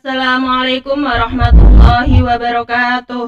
Assalamualaikum warahmatullahi wabarakatuh.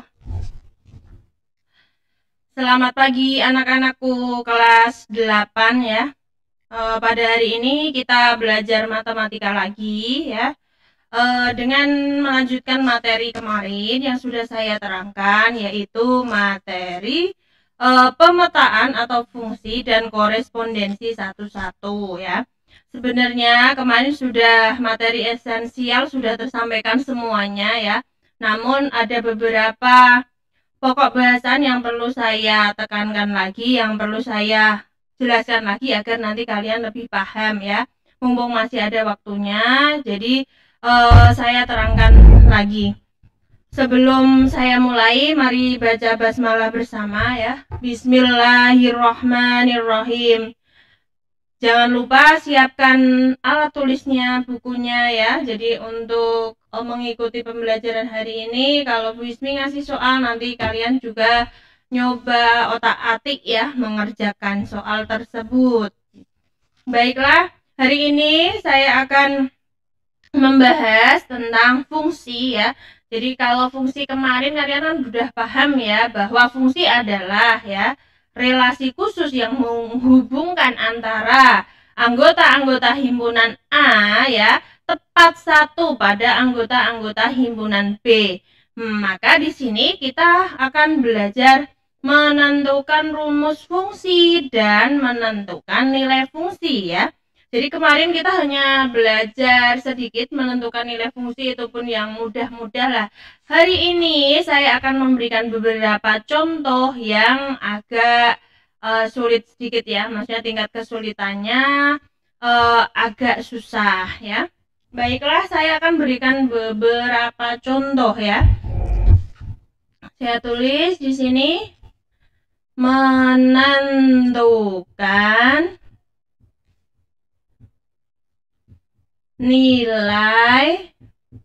Selamat pagi anak-anakku kelas 8 ya. Pada hari ini kita belajar matematika lagi ya. Dengan melanjutkan materi kemarin yang sudah saya terangkan, yaitu materi pemetaan atau fungsi dan korespondensi satu-satu ya. Sebenarnya kemarin sudah materi esensial sudah tersampaikan semuanya ya. Namun ada beberapa pokok bahasan yang perlu saya tekankan lagi, yang perlu saya jelaskan lagi agar nanti kalian lebih paham ya. Mumpung masih ada waktunya, jadi saya terangkan lagi. Sebelum saya mulai, mari baca basmalah bersama ya. Bismillahirrahmanirrahim. Jangan lupa siapkan alat tulisnya, bukunya ya. Jadi untuk mengikuti pembelajaran hari ini, kalau Bu Ismi ngasih soal, nanti kalian juga nyoba otak-atik ya, mengerjakan soal tersebut. Baiklah, hari ini saya akan membahas tentang fungsi ya. Jadi kalau fungsi kemarin kalian kan sudah paham ya, bahwa fungsi adalah ya relasi khusus yang menghubungkan antara anggota-anggota himpunan A ya tepat satu pada anggota-anggota himpunan B. Maka di sini kita akan belajar menentukan rumus fungsi dan menentukan nilai fungsi ya. Jadi kemarin kita hanya belajar sedikit menentukan nilai fungsi, itu pun yang mudah-mudah lah. Hari ini saya akan memberikan beberapa contoh yang agak sulit sedikit ya, maksudnya tingkat kesulitannya agak susah ya. Baiklah, saya akan berikan beberapa contoh ya. Saya tulis di sini menentukan nilai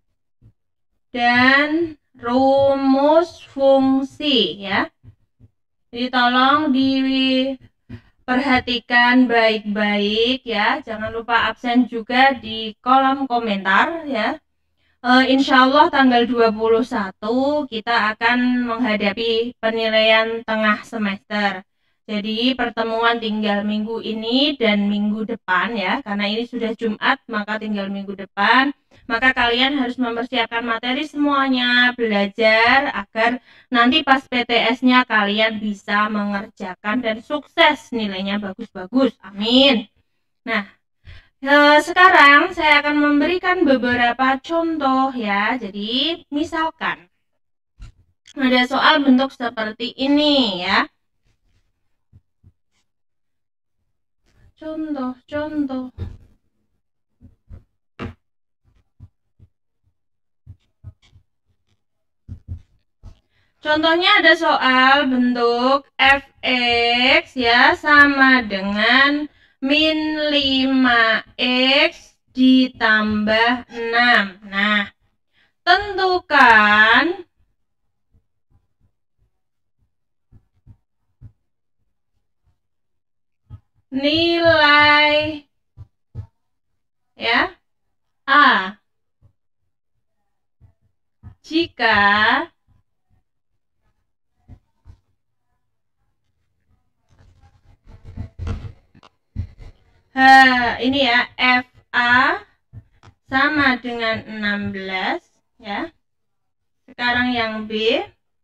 dan rumus fungsi ya. Jadi tolong diperhatikan baik-baik ya. Jangan lupa absen juga di kolom komentar ya. Insya Allah tanggal 21 kita akan menghadapi penilaian tengah semester. Jadi pertemuan tinggal minggu ini dan minggu depan ya. Karena ini sudah Jumat, maka tinggal minggu depan. Maka kalian harus mempersiapkan materi semuanya, belajar agar nanti pas PTS-nya kalian bisa mengerjakan dan sukses, nilainya bagus-bagus. Amin. Nah, sekarang saya akan memberikan beberapa contoh ya. Jadi misalkan ada soal bentuk seperti ini ya. Contoh. Contohnya ada soal bentuk fx ya sama dengan min 5x ditambah 6. Nah, tentukan nilai ya A jika ini ya FA sama dengan 16 ya. Sekarang yang B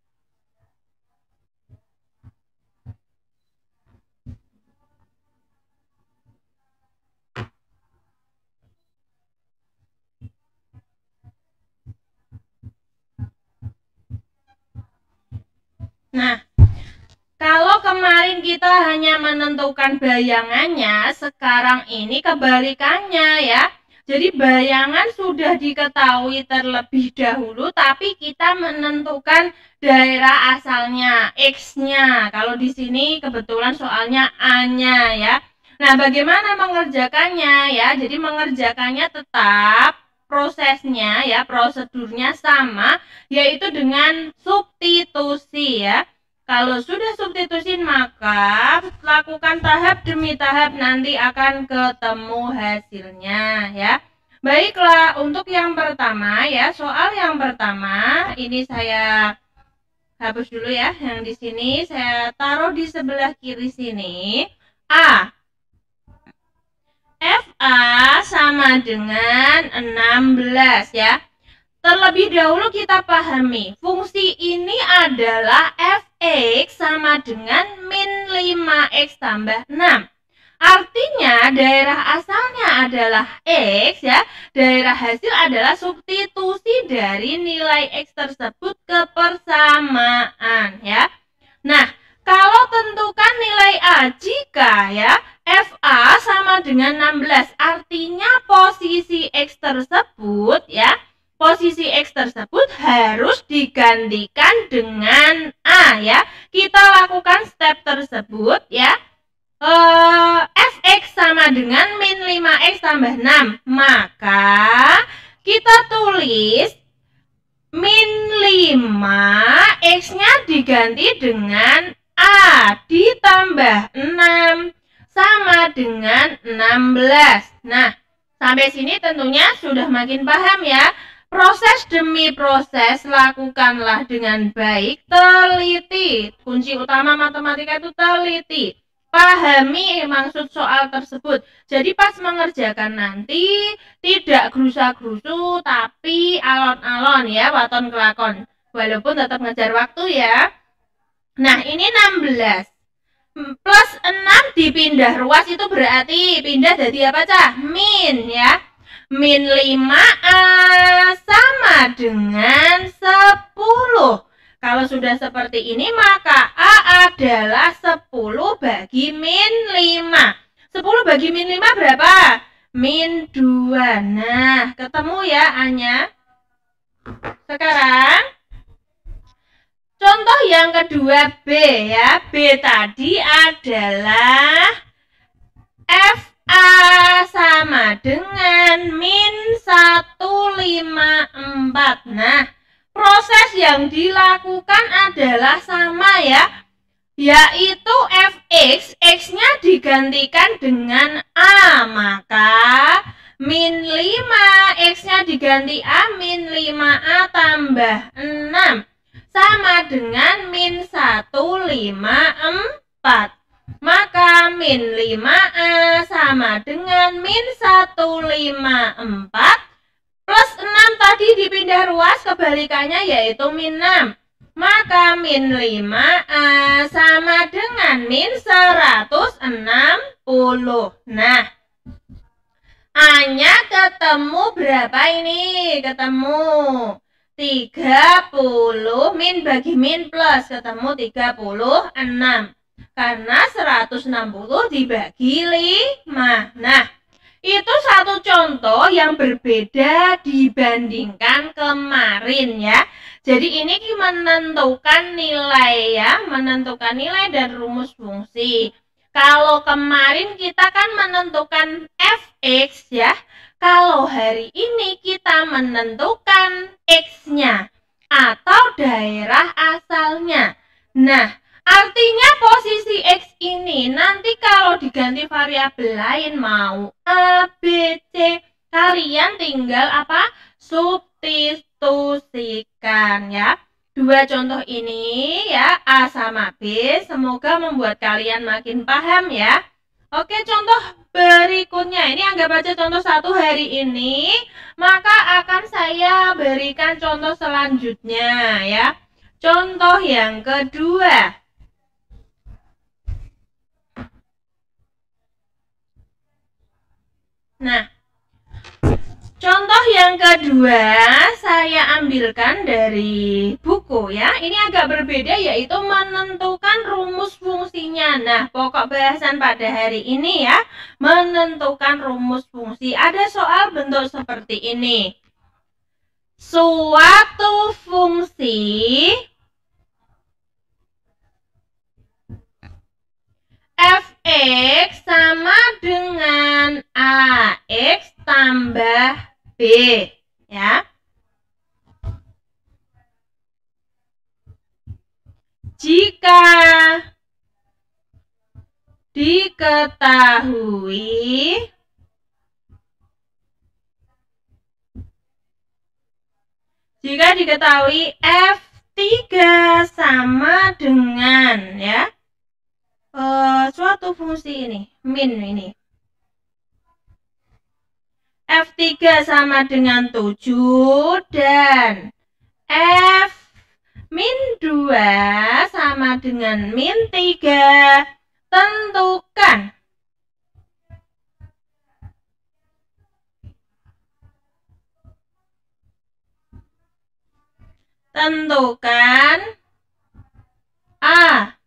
Nah, kalau kemarin kita hanya menentukan bayangannya, sekarang ini kebalikannya ya. Jadi bayangan sudah diketahui terlebih dahulu, tapi kita menentukan daerah asalnya, X-nya. Kalau di sini kebetulan soalnya A-nya ya. Nah, bagaimana mengerjakannya ya? Jadi mengerjakannya tetap prosesnya ya, prosedurnya sama, yaitu dengan substitusi ya. Kalau sudah substitusi, maka lakukan tahap demi tahap, nanti akan ketemu hasilnya ya. Baiklah, untuk yang pertama ya, soal yang pertama ini saya hapus dulu ya. Yang di sini saya taruh di sebelah kiri sini. A. FA sama dengan 16 ya. Terlebih dahulu kita pahami, fungsi ini adalah fx sama dengan min 5x tambah 6. Artinya daerah asalnya adalah X ya, daerah hasil adalah substitusi dari nilai X tersebut ke persamaan ya. Nah, kalau tentukan nilai A jika ya FA sama dengan 16, artinya posisi X tersebut ya, posisi X tersebut harus digantikan dengan A ya. Kita lakukan step tersebut ya. Fx sama dengan min 5x tambah 6, maka kita tulis min 5 x nya diganti dengan A ditambah 6 sama dengan 16. Nah, sampai sini tentunya sudah makin paham ya. Proses demi proses lakukanlah dengan baik, teliti. Kunci utama matematika itu teliti. Pahami maksud soal tersebut. Jadi pas mengerjakan nanti tidak gerusa-gerusu tapi alon-alon ya, waton kelakon. Walaupun tetap ngejar waktu ya. Nah, ini 16. Plus 6 dipindah ruas itu berarti pindah jadi apa cah? Min ya. Min 5A sama dengan 10. Kalau sudah seperti ini maka A adalah 10 bagi min 5. 10 bagi min 5 berapa? Min 2. Nah, ketemu ya A-nya. Sekarang contoh yang kedua B ya. B tadi adalah FA sama dengan min 154. Nah, proses yang dilakukan adalah sama ya, yaitu Fx, X-nya digantikan dengan A, maka min 5, X-nya diganti A, min 5A tambah 6 sama dengan min 154. Maka min 5A sama dengan min 154 plus 6 tadi dipindah ruas kebalikannya yaitu min 6. Maka min 5A sama dengan min 160. Nah, A-nya ketemu berapa ini? Ketemu 30, min bagi min plus ketemu 36. Karena 160 dibagi 5. Nah, itu satu contoh yang berbeda dibandingkan kemarin ya. Jadi ini menentukan nilai ya, menentukan nilai dan rumus fungsi. Kalau kemarin kita kan menentukan fx ya. Kalau hari ini kita menentukan x-nya atau daerah asalnya. Nah, artinya posisi X ini nanti kalau diganti variabel lain mau A, B, C, kalian tinggal apa? Substitusikan ya. Dua contoh ini ya, A sama B, semoga membuat kalian makin paham ya. Oke, contoh berikutnya ini anggap aja contoh satu hari ini, maka akan saya berikan contoh selanjutnya ya. Contoh yang kedua. Nah, contoh yang kedua saya ambilkan dari buku ya. Ini agak berbeda yaitu menentukan rumus fungsinya. Nah, pokok bahasan pada hari ini ya, menentukan rumus fungsi. Ada soal bentuk seperti ini. Suatu fungsi fx sama dengan ax tambah b ya. Jika diketahui Jika diketahui F3 sama dengan ya suatu fungsi ini, min ini. F3 sama dengan 7 dan F min 2 sama dengan min 3. Tentukan. Tentukan A.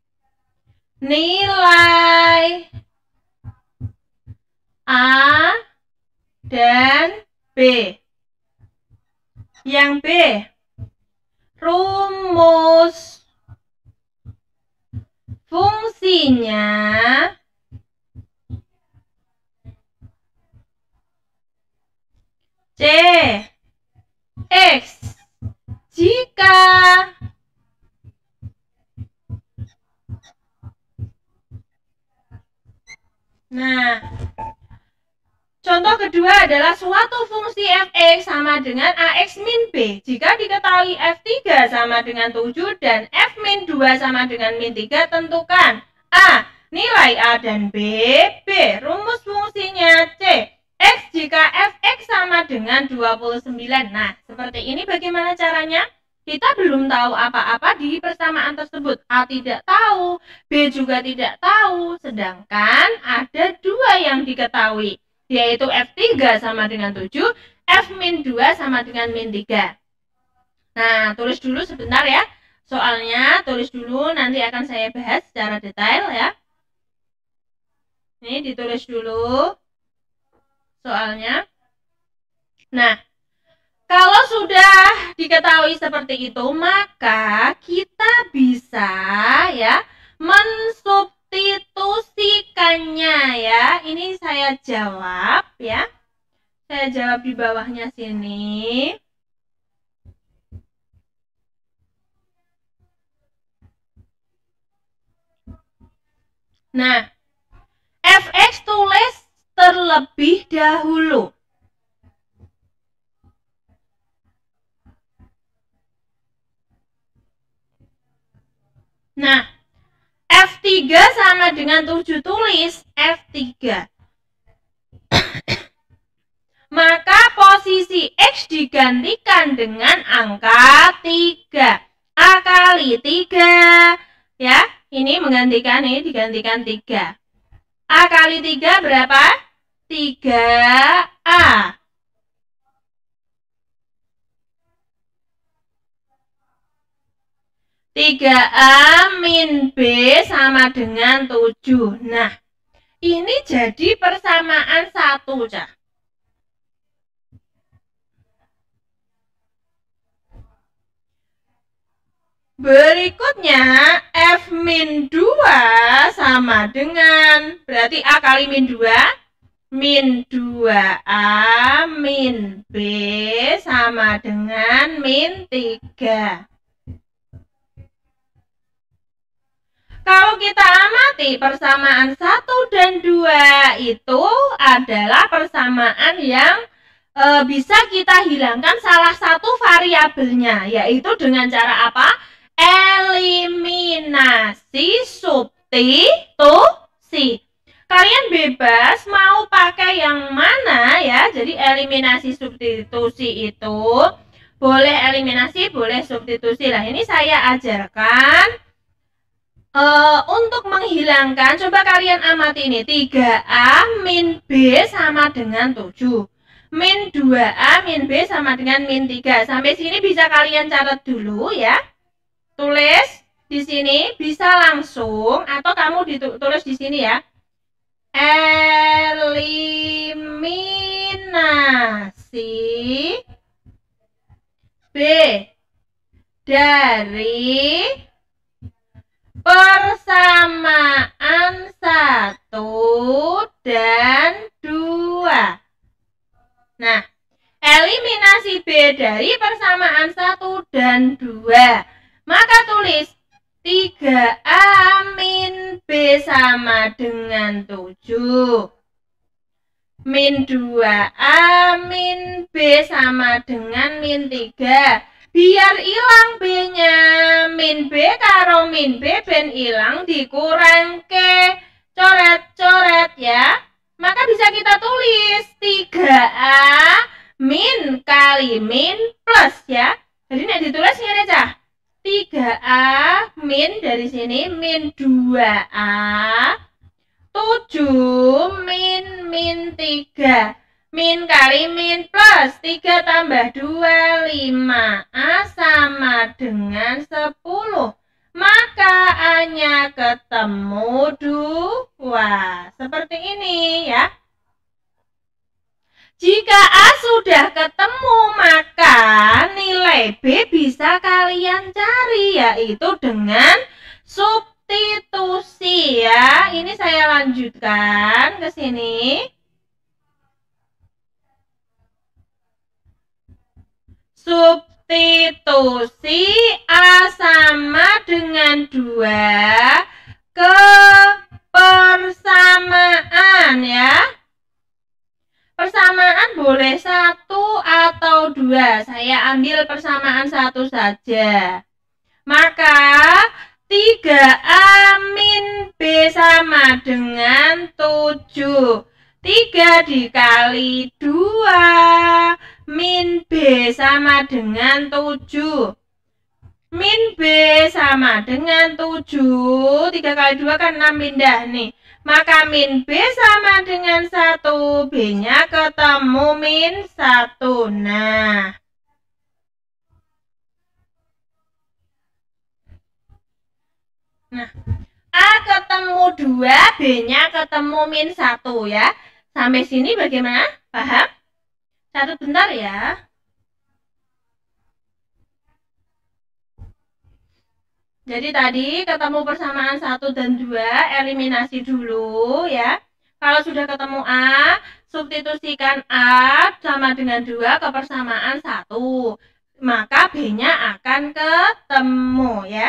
Nilai A dan B. Yang B, rumus fungsinya C, X. Jika contoh kedua adalah suatu fungsi f(x) sama dengan ax min b. Jika diketahui f3 sama dengan 7 dan f min 2 sama dengan min 3, tentukan A. Nilai A dan B. B. Rumus fungsinya C. X jika fx sama dengan 29. Nah, seperti ini bagaimana caranya? Kita belum tahu apa-apa di persamaan tersebut. A tidak tahu, B juga tidak tahu. Sedangkan ada dua yang diketahui, yaitu F3 sama dengan 7, F min 2 sama dengan min 3. Nah, tulis dulu sebentar ya. Soalnya tulis dulu, nanti akan saya bahas secara detail ya. Ini ditulis dulu soalnya. Nah, kalau sudah diketahui seperti itu, maka kita bisa ya mensubstitusikannya ya. Ini saya jawab ya. Saya jawab di bawahnya sini. Nah, fx tulis terlebih dahulu. Nah, F3 sama dengan 7, tulis F3. Maka posisi X digantikan dengan angka 3. A kali 3. Ya, ini menggantikan, ini digantikan 3. A kali 3 berapa? 3A. Tiga A min B sama dengan 7. Nah, ini jadi persamaan 1, Cak. Berikutnya, F min 2 sama dengan, berarti A kali min 2, min 2A min B sama dengan min 3. Kalau kita amati persamaan 1 dan 2 itu adalah persamaan yang bisa kita hilangkan salah satu variabelnya, yaitu dengan cara apa? Eliminasi substitusi. Kalian bebas mau pakai yang mana ya. Jadi eliminasi substitusi itu boleh eliminasi, boleh substitusi. Nah, ini saya ajarkan untuk menghilangkan. Coba kalian amati ini, 3A min B sama dengan 7. Min 2A min B sama dengan min 3. Sampai sini bisa kalian catat dulu ya. Tulis di sini, bisa langsung atau kamu ditulis di sini ya. Eliminasi B dari persamaan 1 dan 2. Nah, eliminasi B dari persamaan 1 dan 2. Maka tulis 3A min B sama dengan 7. min 2A min B sama dengan min 3. Biar hilang B-nya, min B karo min B ben hilang dikurang ke coret-coret ya. Maka bisa kita tulis 3A min kali min plus ya. Jadi nek ditulis ngene cah. 3A min dari sini min 2A 7 min 3. Min kali min plus 3 tambah 2 5A sama dengan 10. Maka A-nya ketemu 2. Seperti ini ya. Jika A sudah ketemu, maka nilai B bisa kalian cari, yaitu dengan substitusi ya. Ini saya lanjutkan ke sini. Substitusi A sama dengan 2 ke persamaan ya. Persamaan boleh 1 atau 2. Saya ambil persamaan 1 saja. Maka 3A min B sama dengan 7. 3 dikali 2 min B sama dengan 7. Min B sama dengan 7. 3 kali 2 kan 6 pindah nih. Maka min B sama dengan 1. B-nya ketemu min 1. Nah. A ketemu 2, B-nya ketemu min 1 ya. Sampai sini bagaimana? Paham? Catat bentar ya. Jadi tadi ketemu persamaan 1 dan 2, eliminasi dulu ya. Kalau sudah ketemu A, substitusikan A sama dengan 2 ke persamaan 1. Maka B-nya akan ketemu ya.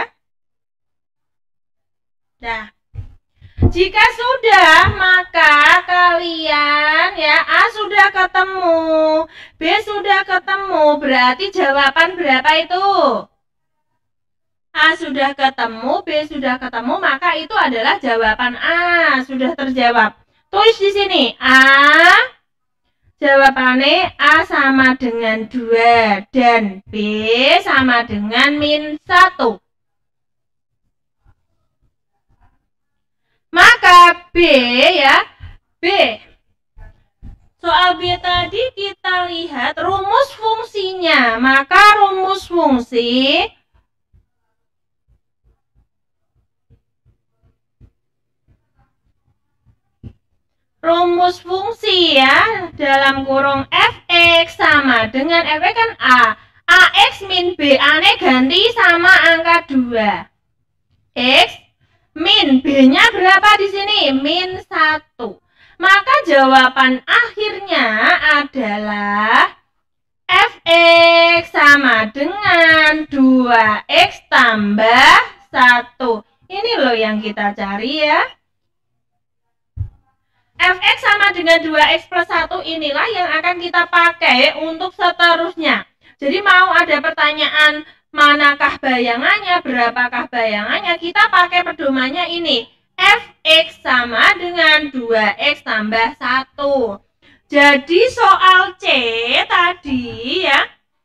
Nah, jika sudah, maka kalian ya, A sudah ketemu, B sudah ketemu, berarti jawaban berapa itu? A sudah ketemu, B sudah ketemu, maka itu adalah jawaban A, sudah terjawab. Tulis di sini, A, jawabannya A sama dengan 2 dan B sama dengan min 1. Maka B ya, B. Soal B tadi kita lihat rumus fungsinya. Maka rumus fungsi ya dalam kurung fx sama dengan fx kan A. Ax min B, A-nya ganti sama angka 2. X min B-nya berapa di sini? Min 1. Maka jawaban akhirnya adalah fx sama dengan 2x tambah 1. Ini loh yang kita cari ya. Fx sama dengan 2x plus 1 inilah yang akan kita pakai untuk seterusnya. Jadi mau ada pertanyaan manakah bayangannya, berapakah bayangannya, kita pakai pedomannya ini. Fx sama dengan 2x tambah 1. Jadi soal C tadi ya,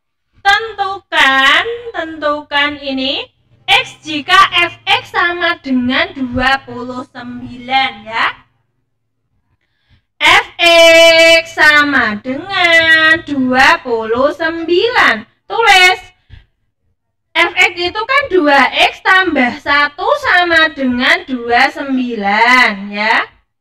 tentukan ini X jika Fx sama dengan 29 ya. Fx sama dengan 29. Tulis Fx itu kan 2x tambah 1 sama dengan 29 ya.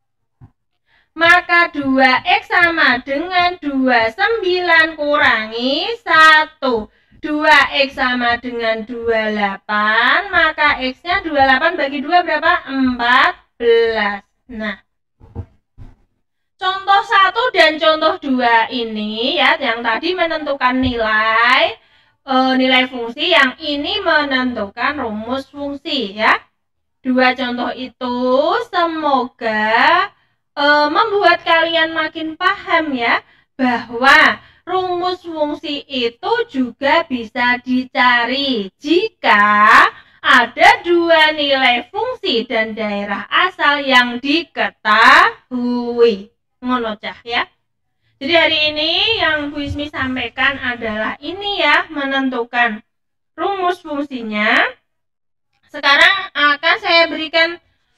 Maka 2x sama dengan 29 kurangi 1. 2x sama dengan 28, maka x-nya 28 bagi 2 berapa? 14. Nah, contoh 1 dan contoh 2 ini ya, yang tadi menentukan nilai fungsi, yang ini menentukan rumus fungsi ya. Dua contoh itu semoga membuat kalian makin paham ya bahwa rumus fungsi itu juga bisa dicari jika ada dua nilai fungsi dan daerah asal yang diketahui. Ngono cah ya. Jadi hari ini yang Bu Ismi sampaikan adalah ini ya, menentukan rumus fungsinya. Sekarang akan saya berikan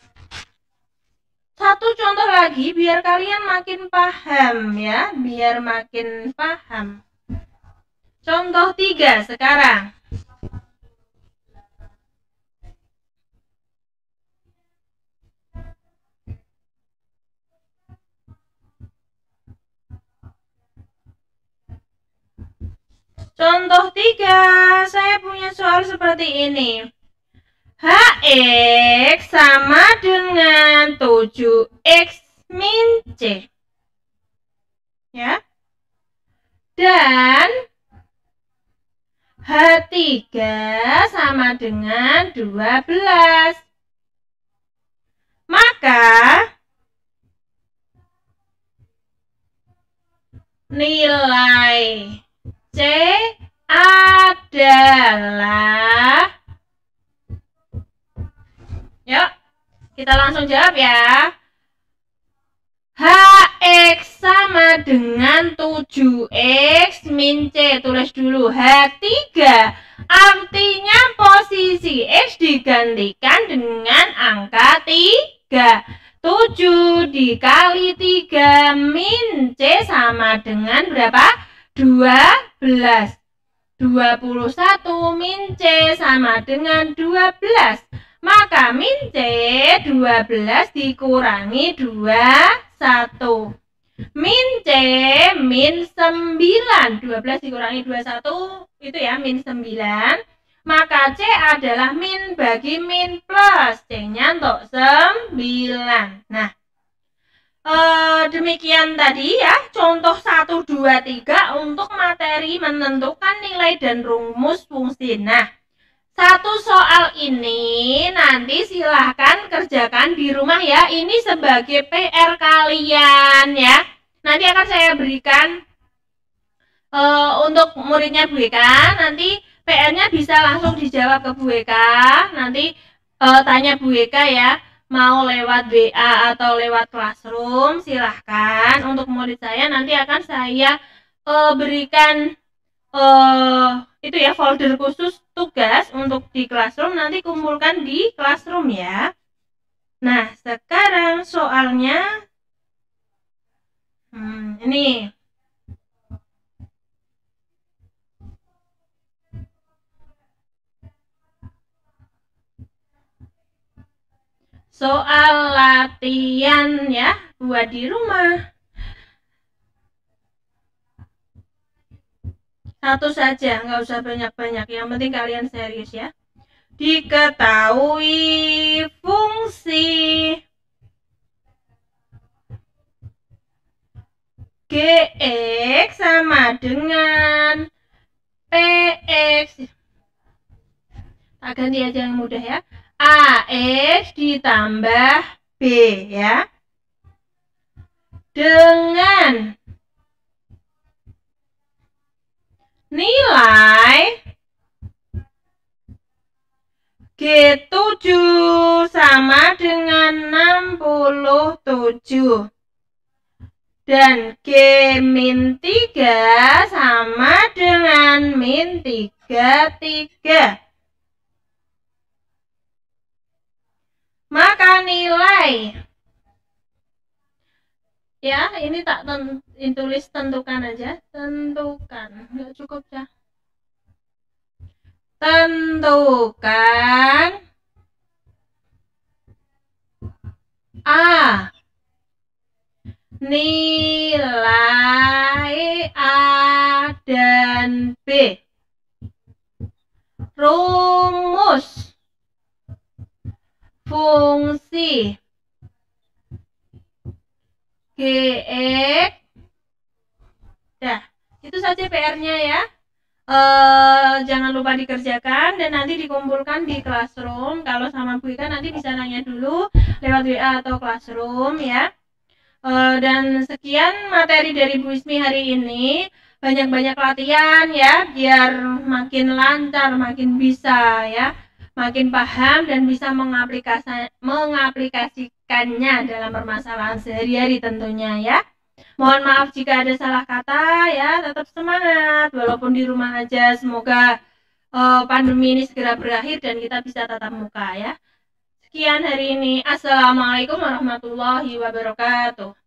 satu contoh lagi biar kalian makin paham ya, biar makin paham. Contoh 3 sekarang. Contoh 3, saya punya soal seperti ini. Hx sama dengan 7x min c. Ya. Dan H3 sama dengan 12. Maka nilai C adalah, yuk kita langsung jawab ya. Hx sama dengan 7x min C. Tulis dulu H3. Artinya posisi X digantikan dengan angka 3. 7 dikali 3 min C sama dengan berapa? 12. 21 min C sama dengan 12. Maka min C 12 dikurangi 21. Min C min 9. 12 dikurangi 21 itu ya min 9. Maka C adalah min bagi min plus. C-nya untuk 9. Nah, demikian tadi ya contoh 1, 2, 3 untuk materi menentukan nilai dan rumus fungsi. Nah, satu soal ini nanti silahkan kerjakan di rumah ya. Ini sebagai PR kalian ya. Nanti akan saya berikan untuk muridnya Bu Eka. Nanti PR-nya bisa langsung dijawab ke Bu Eka. Nanti tanya Bu Eka ya. Mau lewat WA atau lewat Classroom, silahkan. Untuk murid saya nanti akan saya berikan itu ya folder khusus tugas untuk di Classroom, nanti kumpulkan di Classroom ya. Nah, sekarang soalnya ini. Soal latihan ya, buat di rumah. Satu saja, nggak usah banyak-banyak. Yang penting kalian serius ya. Diketahui fungsi Gx sama dengan Px. Tak ganti aja yang mudah ya. AX ditambah B ya. Dengan nilai G7 sama dengan 67 dan G-3 sama dengan min 33. Maka nilai ya, ini tak tulis tentukan aja, tentukan, nggak cukup ya. Tentukan A. Nilai A dan B. Rumus fungsi Gx. Dah, itu saja PR-nya ya. Jangan lupa dikerjakan dan nanti dikumpulkan di Classroom. Kalau sama Bu Ika nanti bisa nanya dulu lewat WA atau Classroom ya. Dan sekian materi dari Bu Ismi hari ini. Banyak-banyak latihan ya, biar makin lancar, makin bisa ya, makin paham dan bisa mengaplikasikannya dalam permasalahan sehari-hari tentunya ya. Mohon maaf jika ada salah kata ya, tetap semangat walaupun di rumah aja. Semoga pandemi ini segera berakhir dan kita bisa tatap muka ya. Sekian hari ini. Assalamualaikum warahmatullahi wabarakatuh.